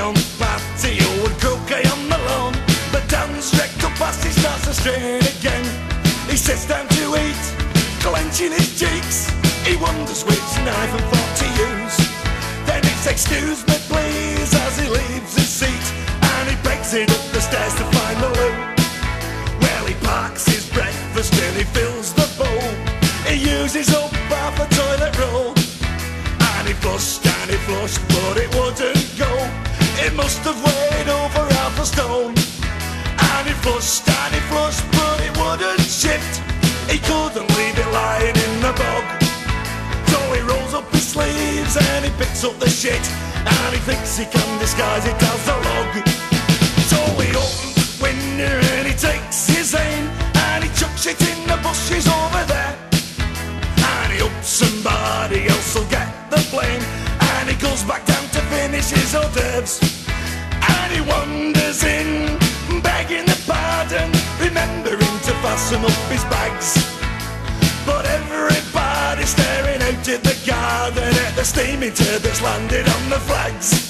on the patio and croquet on the lawn. But Dan's rectal past, he starts to strain again. He sits down to eat, clenching his cheeks. He wonders which knife and fork to use. Then it's excuse me please as he leaves his seat, and he begs it up the stairs to find the loo. Well, he parks his breakfast and he fills the bowl. He uses up half a toilet roll. And he flushed, but it wouldn't go. It must have weighed over half a stone. And he flushed, but it wouldn't shift. He couldn't leave it lying in the bog. So he rolls up his sleeves and he picks up the shit, and he thinks he can disguise it as a log. So he opens the window and he takes his aim, and he chucks it in the bushes over there. And he hopes somebody else will get the blame, and he goes back down to finish his hors d'oeuvres. And he wanders in, begging the pardon, remembering to fasten up his bags. But everybody's staring out at the garden, at the steaming turbot's landed on the flags.